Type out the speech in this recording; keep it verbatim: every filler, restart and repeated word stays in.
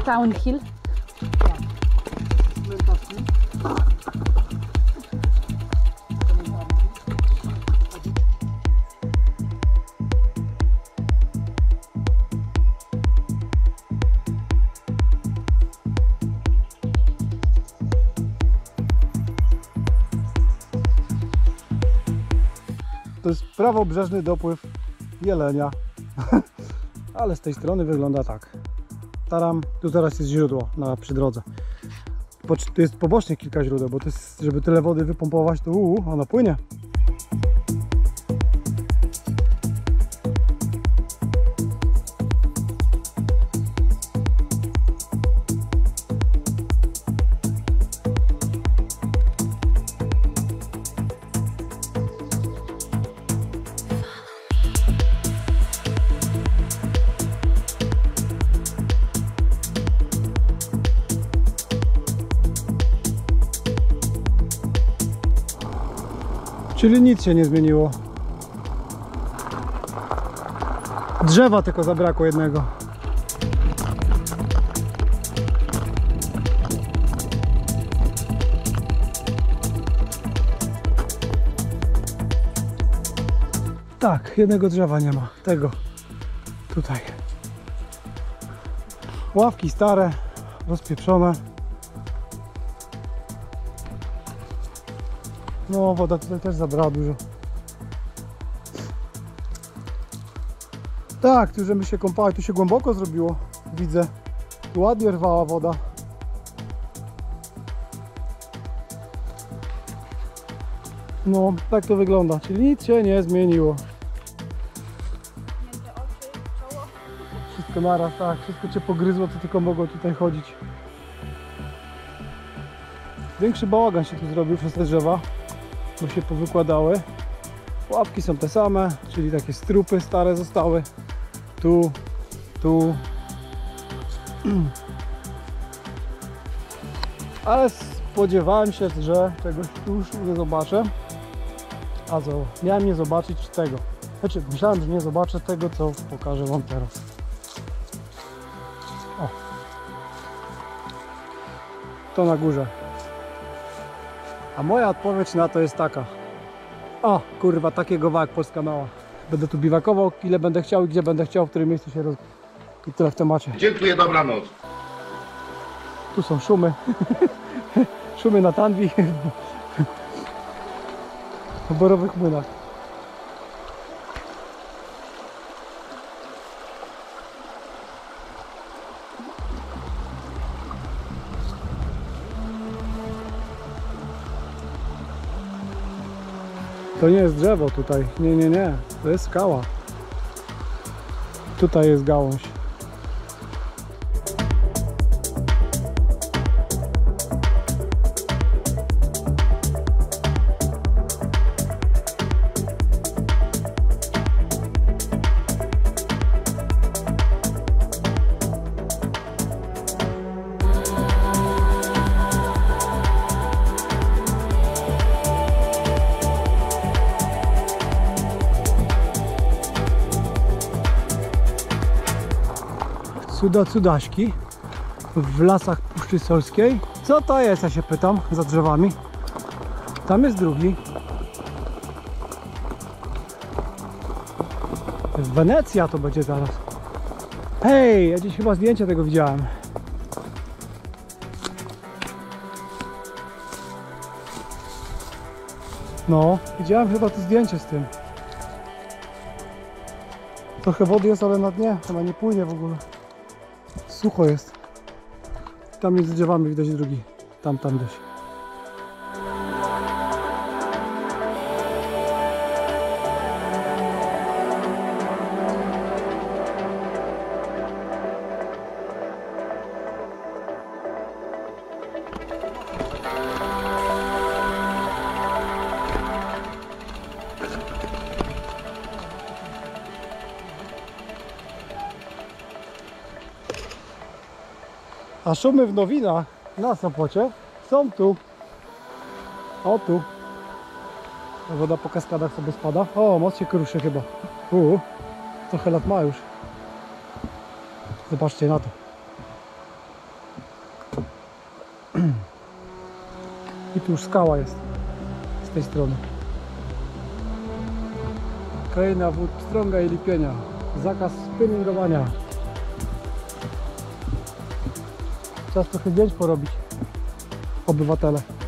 downhill. To jest prawobrzeżny dopływ Jelenia, ale z tej strony wygląda tak. Taram, tu teraz jest źródło na przy drodze. Tu jest pobocznie kilka źródeł, bo to jest, żeby tyle wody wypompować, to uu, ona płynie. Czyli nic się nie zmieniło. Drzewa tylko zabrakło jednego. Tak, jednego drzewa nie ma. Tego. Tutaj. Ławki stare, rozpieprzone. No, woda tutaj też zabrała dużo. Tak, tu żemy się kąpali, tu się głęboko zrobiło. Widzę. Tu ładnie rwała woda. No, tak to wygląda, czyli nic się nie zmieniło. Wszystko naraz, tak, wszystko cię pogryzło, co tylko mogło tutaj chodzić. Większy bałagan się tu zrobił przez te drzewa, bo się powykładały. Ławki są te same, czyli takie strupy stare zostały. Tu, tu. Ale spodziewałem się, że czegoś tu już nie zobaczę. A co? Miałem nie zobaczyć tego. Znaczy, myślałem, że nie zobaczę tego, co pokażę wam teraz. O. To na górze. A moja odpowiedź na to jest taka. O, kurwa, takiego wak Polska mała. Będę tu biwakował, ile będę chciał i gdzie będę chciał, w którym miejscu się roz... I tyle w temacie. Dziękuję, dobranoc. Tu są szumy. Szumy na Tanwi. W borowych młynach. To nie jest drzewo tutaj, nie, nie, nie, to jest skała. Tutaj jest gałąź. Cuda cudaśki w lasach Puszczy Solskiej. Co to jest, ja się pytam, za drzewami? Tam jest drugi. Wenecja to będzie zaraz. Hej, ja gdzieś chyba zdjęcie tego widziałem. No, widziałem chyba to zdjęcie z tym. Trochę wody jest, ale na dnie, chyba nie płynie w ogóle. Sucho jest. Tam między drzewami widać drugi. Tam, tam gdzieś. A szumy w Nowinach na Sopocie są tu. O tu. Woda po kaskadach sobie spada. O, most się kruszy chyba. Uuu, trochę lat ma już. Zobaczcie na to. i tu już skała jest z tej strony. Kraina wód Pstrąga i Lipienia. Zakaz spinningowania. Czas trochę zdjęć porobić, obywatele.